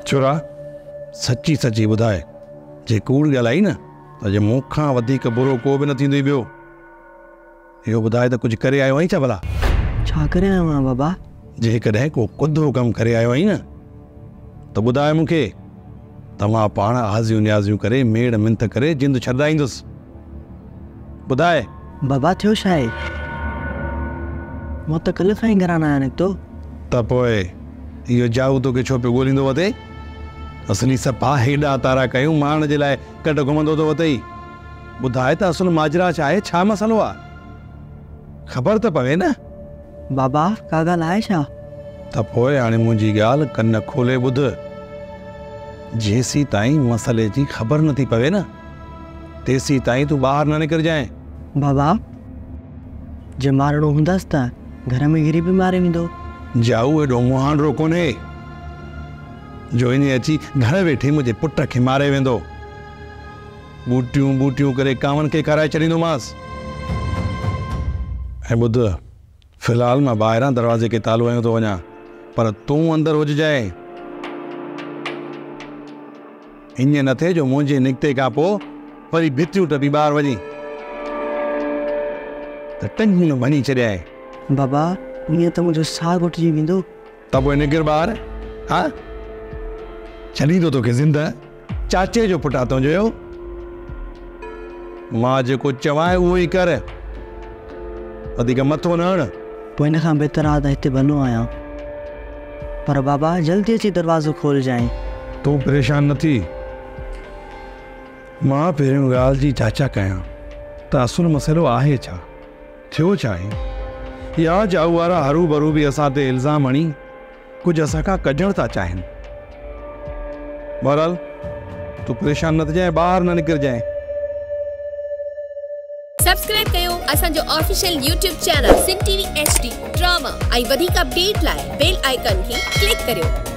छोरा सची सची ॿुधाए, जे कूड़ ॻाल्हाई न त जे मूंखां वधीक बुरो को बि न थींदो ॿियो। इहो ॿुधाए त कुझु करे आयो आहीं छा भला? छा करे आयो आहियां बाबा? जे कॾहिं को कुदो कमु करे आयो आहीं न त ॿुधाए मूंखे, तव्हां पाण हाज़ियूं न्याज़ियूं करे मेड़ मिंथ करे जिंद छॾाईंदुसि। ॿुधाए बाबा थियो छा आहे? मां त कल्ह खां ई घरां न आहियां निकितो। त पोइ इहो जाऊ तोखे छो पियो ॻोल्हींदो वते? असली सफ़ा हेॾा तारा कयूं माण्हुनि जे लाइ कॾ घुमंदो थो वते ई। ॿुधाए त असुल माजरा छा आहे, छा मसालो आहे? ख़बर त पवे न। बाबा का ॻाल्हि आहे छा? त पोइ हाणे मुंहिंजी ॻाल्हि कन खोले ॿुध। जेसी ताईं मसइले जी ख़बर नथी पवे न तेसी ताईं तूं ॿाहिरि न निकिरजांइ। बाबा जे मारणो हूंदसि त घर में गिरी बि मारे वेंदो। जाऊ एॾो मुहांडो कोन्हे जो इन अची घर वेठे मुंहिंजे पुट खे मारे वेंदो। बूटियूं बूटियूं करे कांवनि खे खाराए छॾींदोमांसि। ऐं ॿुध, फ़िलहाल मां ॿाहिरां दरवाज़े खे तालो हयो थो वञा, पर तूं अंदरि हुजजांइ। ईअं न थिए जो मुंहिंजे निकिते खां पोइ वरी भितियूं टपी ॿाहिरि वञी त टंगियूं भञी छॾियां। बाबा ईअं त मुंहिंजो साह घुटिजी वेंदो। त पोइ निकिर ॿाहिरि। हा छॾींदो तोखे ज़िंदा, चाचे जो पुटु आहे तुंहिंजो। मां जेको चवां उहो ई कर, वधीक मथो न हण। पोइ हिन खां बहितर आहे त हिते भलो आहियां, पर बाबा जल्दी अची दरवाज़ो खोलजांइ। तूं परेशान न थी। मां पहिरियों ॻाल्हि जी जाचा कयां त असुल मसइलो आहे छा, थियो छा आहे। या जाऊ वारा हरू भरू बि असां ते इल्ज़ाम हणी कुझु असां खां कढणु था चाहिनि। बहरहाल तूं परेशान न थिजांइ, ॿाहिरि न निकिरजांइ। सब्सक्राइब कयो असांजो official YouTube channel Singh TV HD drama ऐं वधीक अपडेट लाइ बेल आइकन खे क्लिक करियो।